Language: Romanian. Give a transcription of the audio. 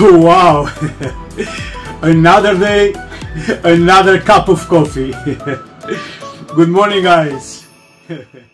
Wow! Another day, another cup of coffee. Good morning, guys.